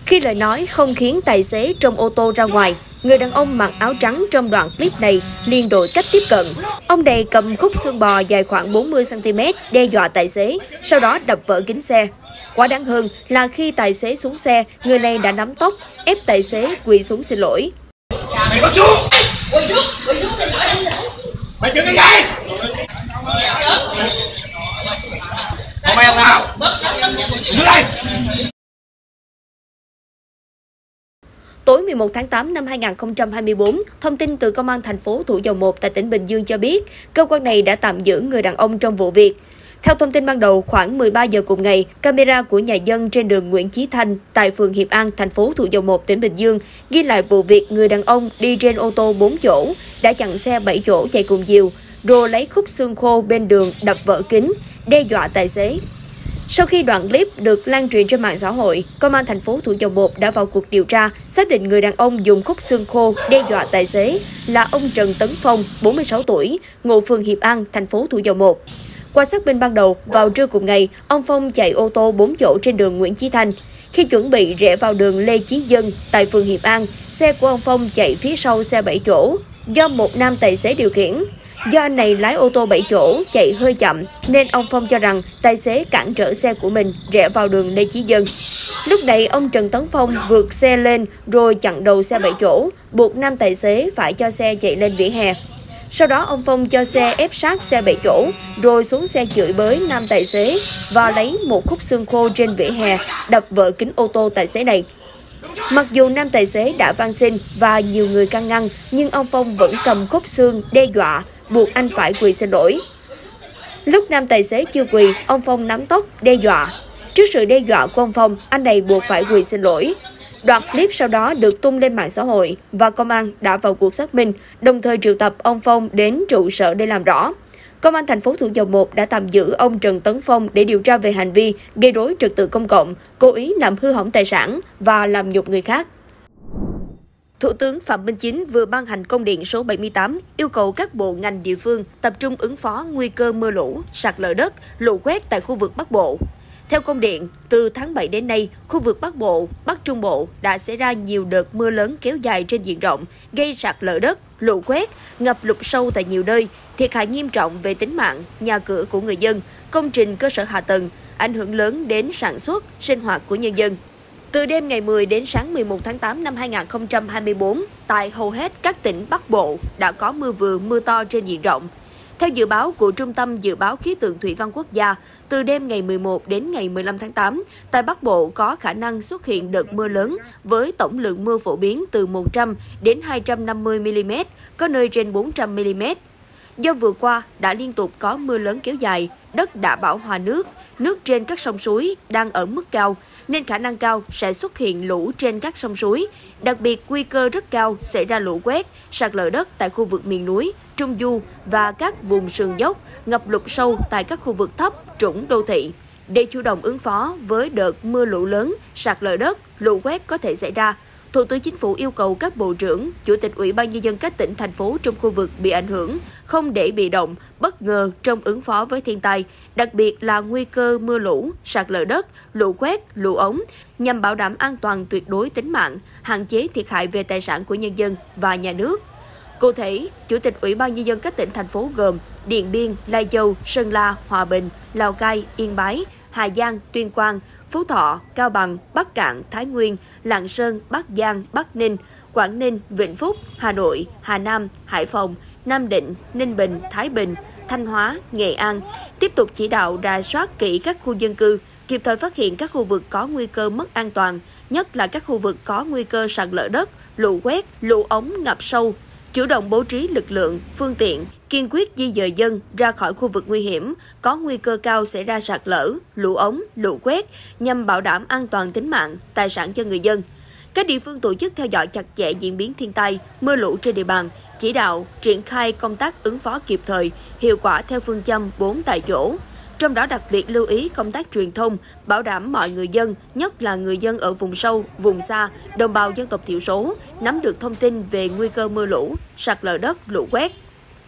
Khi lời nói không khiến tài xế trong ô tô ra ngoài, người đàn ông mặc áo trắng trong đoạn clip này liền đổi cách tiếp cận. Ông này cầm khúc xương bò dài khoảng 40cm đe dọa tài xế, sau đó đập vỡ kính xe. Quá đáng hơn là khi tài xế xuống xe, người này đã nắm tóc, ép tài xế quỳ xuống xin lỗi. Mày có xuống! Quỳ xuống xin lỗi anh. Mày chừng cái gì? Mày không nào? Đứng đây! Tối 11 tháng 8 năm 2024, thông tin từ Công an thành phố Thủ Dầu Một tại tỉnh Bình Dương cho biết, cơ quan này đã tạm giữ người đàn ông trong vụ việc. Theo thông tin ban đầu, khoảng 13 giờ cùng ngày, camera của nhà dân trên đường Nguyễn Chí Thanh tại phường Hiệp An, thành phố Thủ Dầu Một, tỉnh Bình Dương ghi lại vụ việc người đàn ông đi trên ô tô 4 chỗ đã chặn xe 7 chỗ chạy cùng chiều, rồi lấy khúc xương khô bên đường đập vỡ kính, đe dọa tài xế. Sau khi đoạn clip được lan truyền trên mạng xã hội, Công an thành phố Thủ Dầu Một đã vào cuộc điều tra, xác định người đàn ông dùng khúc xương khô đe dọa tài xế là ông Trần Tấn Phong, 46 tuổi, ngụ phường Hiệp An, thành phố Thủ Dầu Một. Qua xác minh ban đầu, vào trưa cùng ngày, ông Phong chạy ô tô 4 chỗ trên đường Nguyễn Chí Thanh. Khi chuẩn bị rẽ vào đường Lê Chí Dân tại phường Hiệp An, xe của ông Phong chạy phía sau xe 7 chỗ do một nam tài xế điều khiển. Do anh này lái ô tô 7 chỗ chạy hơi chậm nên ông Phong cho rằng tài xế cản trở xe của mình rẽ vào đường Lê Chí Dân. Lúc này ông Trần Tấn Phong vượt xe lên rồi chặn đầu xe 7 chỗ, buộc nam tài xế phải cho xe chạy lên vỉa hè. Sau đó ông Phong cho xe ép sát xe 7 chỗ rồi xuống xe chửi bới nam tài xế và lấy một khúc xương khô trên vỉa hè đập vỡ kính ô tô tài xế này. Mặc dù nam tài xế đã van xin và nhiều người can ngăn, nhưng ông Phong vẫn cầm khúc xương đe dọa, buộc anh phải quỳ xin lỗi. Lúc nam tài xế chưa quỳ, ông Phong nắm tóc đe dọa. Trước sự đe dọa của ông Phong, anh này buộc phải quỳ xin lỗi. Đoạn clip sau đó được tung lên mạng xã hội và công an đã vào cuộc xác minh, đồng thời triệu tập ông Phong đến trụ sở để làm rõ. Công an thành phố Thủ Dầu Một đã tạm giữ ông Trần Tấn Phong để điều tra về hành vi gây rối trật tự công cộng, cố ý làm hư hỏng tài sản và làm nhục người khác. Thủ tướng Phạm Minh Chính vừa ban hành công điện số 78 yêu cầu các bộ ngành địa phương tập trung ứng phó nguy cơ mưa lũ, sạt lở đất, lũ quét tại khu vực Bắc Bộ. Theo công điện, từ tháng 7 đến nay, khu vực Bắc Bộ, Bắc Trung Bộ đã xảy ra nhiều đợt mưa lớn kéo dài trên diện rộng, gây sạt lở đất, lũ quét, ngập lụt sâu tại nhiều nơi, thiệt hại nghiêm trọng về tính mạng, nhà cửa của người dân, công trình cơ sở hạ tầng, ảnh hưởng lớn đến sản xuất, sinh hoạt của nhân dân. Từ đêm ngày 10 đến sáng 11 tháng 8 năm 2024, tại hầu hết các tỉnh Bắc Bộ đã có mưa vừa mưa to trên diện rộng. Theo dự báo của Trung tâm Dự báo Khí tượng Thủy văn Quốc gia, từ đêm ngày 11 đến ngày 15 tháng 8, tại Bắc Bộ có khả năng xuất hiện đợt mưa lớn với tổng lượng mưa phổ biến từ 100 đến 250 mm, có nơi trên 400 mm. Do vừa qua đã liên tục có mưa lớn kéo dài, đất đã bão hòa nước trên các sông suối đang ở mức cao, nên khả năng cao sẽ xuất hiện lũ trên các sông suối, đặc biệt nguy cơ rất cao xảy ra lũ quét, sạt lở đất tại khu vực miền núi, trung du và các vùng sườn dốc, ngập lụt sâu tại các khu vực thấp, trũng đô thị. Để chủ động ứng phó với đợt mưa lũ lớn, sạt lở đất, lũ quét có thể xảy ra, Thủ tướng Chính phủ yêu cầu các bộ trưởng, chủ tịch Ủy ban Nhân dân các tỉnh, thành phố trong khu vực bị ảnh hưởng không để bị động, bất ngờ trong ứng phó với thiên tai, đặc biệt là nguy cơ mưa lũ, sạt lở đất, lũ quét, lũ ống, nhằm bảo đảm an toàn tuyệt đối tính mạng, hạn chế thiệt hại về tài sản của nhân dân và nhà nước. Cụ thể, Chủ tịch Ủy ban Nhân dân các tỉnh, thành phố gồm Điện Biên, Lai Châu, Sơn La, Hòa Bình, Lào Cai, Yên Bái, Hà Giang, Tuyên Quang, Phú Thọ, Cao Bằng, Bắc Kạn, Thái Nguyên, Lạng Sơn, Bắc Giang, Bắc Ninh, Quảng Ninh, Vĩnh Phúc, Hà Nội, Hà Nam, Hải Phòng, Nam Định, Ninh Bình, Thái Bình, Thanh Hóa, Nghệ An, tiếp tục chỉ đạo rà soát kỹ các khu dân cư, kịp thời phát hiện các khu vực có nguy cơ mất an toàn, nhất là các khu vực có nguy cơ sạt lở đất, lũ quét, lũ ống ngập sâu, chủ động bố trí lực lượng, phương tiện, kiên quyết di dời dân ra khỏi khu vực nguy hiểm, có nguy cơ cao xảy ra sạt lở, lũ ống, lũ quét, nhằm bảo đảm an toàn tính mạng, tài sản cho người dân. Các địa phương tổ chức theo dõi chặt chẽ diễn biến thiên tai, mưa lũ trên địa bàn, chỉ đạo, triển khai công tác ứng phó kịp thời, hiệu quả theo phương châm 4 tại chỗ. Trong đó đặc biệt lưu ý công tác truyền thông, bảo đảm mọi người dân, nhất là người dân ở vùng sâu, vùng xa, đồng bào dân tộc thiểu số, nắm được thông tin về nguy cơ mưa lũ, sạt lở đất, lũ quét.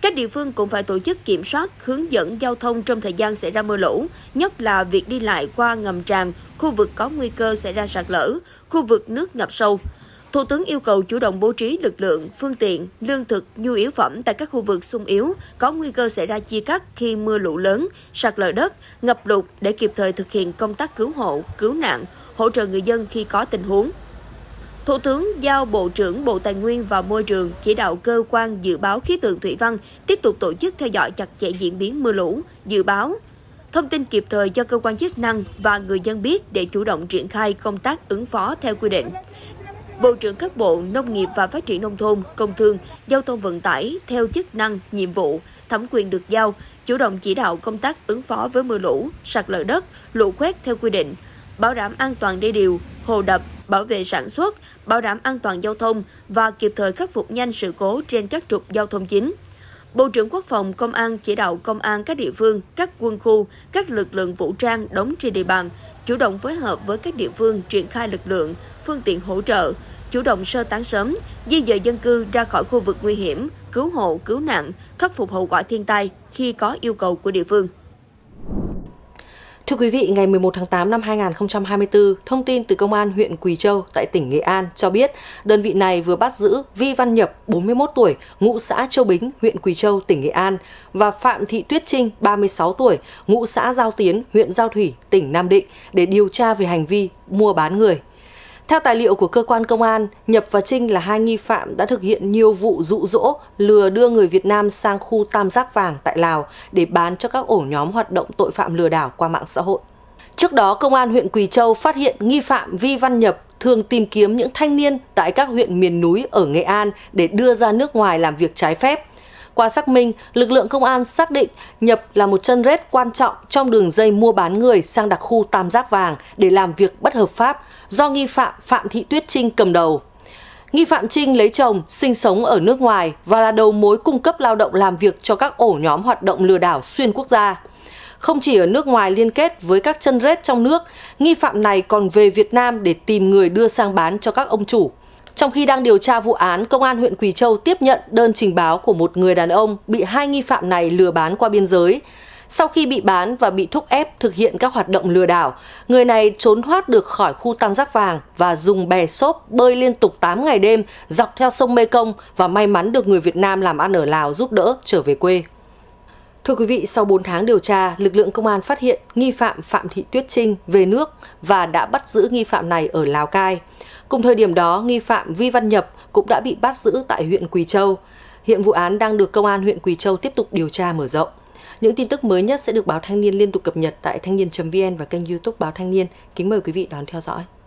Các địa phương cũng phải tổ chức kiểm soát, hướng dẫn giao thông trong thời gian xảy ra mưa lũ, nhất là việc đi lại qua ngầm tràn, khu vực có nguy cơ xảy ra sạt lở, khu vực nước ngập sâu. Thủ tướng yêu cầu chủ động bố trí lực lượng, phương tiện, lương thực, nhu yếu phẩm tại các khu vực xung yếu, có nguy cơ xảy ra chia cắt khi mưa lũ lớn, sạt lở đất, ngập lụt để kịp thời thực hiện công tác cứu hộ, cứu nạn, hỗ trợ người dân khi có tình huống. Thủ tướng giao Bộ trưởng Bộ Tài nguyên và Môi trường chỉ đạo cơ quan dự báo khí tượng thủy văn tiếp tục tổ chức theo dõi chặt chẽ diễn biến mưa lũ, dự báo, thông tin kịp thời cho cơ quan chức năng và người dân biết để chủ động triển khai công tác ứng phó theo quy định. Bộ trưởng các bộ Nông nghiệp và Phát triển Nông thôn, Công thương, Giao thông Vận tải theo chức năng, nhiệm vụ, thẩm quyền được giao, chủ động chỉ đạo công tác ứng phó với mưa lũ, sạt lở đất, lũ quét theo quy định, bảo đảm an toàn đê điều, hồ đập, bảo vệ sản xuất, bảo đảm an toàn giao thông và kịp thời khắc phục nhanh sự cố trên các trục giao thông chính. Bộ trưởng Quốc phòng, Công an chỉ đạo công an các địa phương, các quân khu, các lực lượng vũ trang đóng trên địa bàn, chủ động phối hợp với các địa phương triển khai lực lượng, phương tiện hỗ trợ, chủ động sơ tán sớm, di dời dân cư ra khỏi khu vực nguy hiểm, cứu hộ, cứu nạn, khắc phục hậu quả thiên tai khi có yêu cầu của địa phương. Thưa quý vị, ngày 11 tháng 8 năm 2024, thông tin từ Công an huyện Quỳ Châu tại tỉnh Nghệ An cho biết đơn vị này vừa bắt giữ Vi Văn Nhập, 41 tuổi, ngụ xã Châu Bính, huyện Quỳ Châu, tỉnh Nghệ An và Phạm Thị Tuyết Trinh, 36 tuổi, ngụ xã Giao Tiến, huyện Giao Thủy, tỉnh Nam Định để điều tra về hành vi mua bán người. Theo tài liệu của cơ quan công an, Nhập và Trinh là hai nghi phạm đã thực hiện nhiều vụ dụ dỗ, lừa đưa người Việt Nam sang khu Tam Giác Vàng tại Lào để bán cho các ổ nhóm hoạt động tội phạm lừa đảo qua mạng xã hội. Trước đó, Công an huyện Quỳ Châu phát hiện nghi phạm Vi Văn Nhập thường tìm kiếm những thanh niên tại các huyện miền núi ở Nghệ An để đưa ra nước ngoài làm việc trái phép. Qua xác minh, lực lượng công an xác định Nhập là một chân rết quan trọng trong đường dây mua bán người sang đặc khu Tam Giác Vàng để làm việc bất hợp pháp do nghi phạm Phạm Thị Tuyết Trinh cầm đầu. Nghi phạm Trinh lấy chồng, sinh sống ở nước ngoài và là đầu mối cung cấp lao động làm việc cho các ổ nhóm hoạt động lừa đảo xuyên quốc gia. Không chỉ ở nước ngoài liên kết với các chân rết trong nước, nghi phạm này còn về Việt Nam để tìm người đưa sang bán cho các ông chủ. Trong khi đang điều tra vụ án, Công an huyện Quỳ Châu tiếp nhận đơn trình báo của một người đàn ông bị hai nghi phạm này lừa bán qua biên giới. Sau khi bị bán và bị thúc ép thực hiện các hoạt động lừa đảo, người này trốn thoát được khỏi khu Tam Giác Vàng và dùng bè xốp bơi liên tục 8 ngày đêm dọc theo sông Mekong và may mắn được người Việt Nam làm ăn ở Lào giúp đỡ trở về quê. Thưa quý vị, sau 4 tháng điều tra, lực lượng công an phát hiện nghi phạm Phạm Thị Tuyết Trinh về nước và đã bắt giữ nghi phạm này ở Lào Cai. Cùng thời điểm đó, nghi phạm Vi Văn Nhập cũng đã bị bắt giữ tại huyện Quỳ Châu. Hiện vụ án đang được Công an huyện Quỳ Châu tiếp tục điều tra mở rộng. Những tin tức mới nhất sẽ được Báo Thanh niên liên tục cập nhật tại thanh niên.vn và kênh YouTube Báo Thanh niên. Kính mời quý vị đón theo dõi.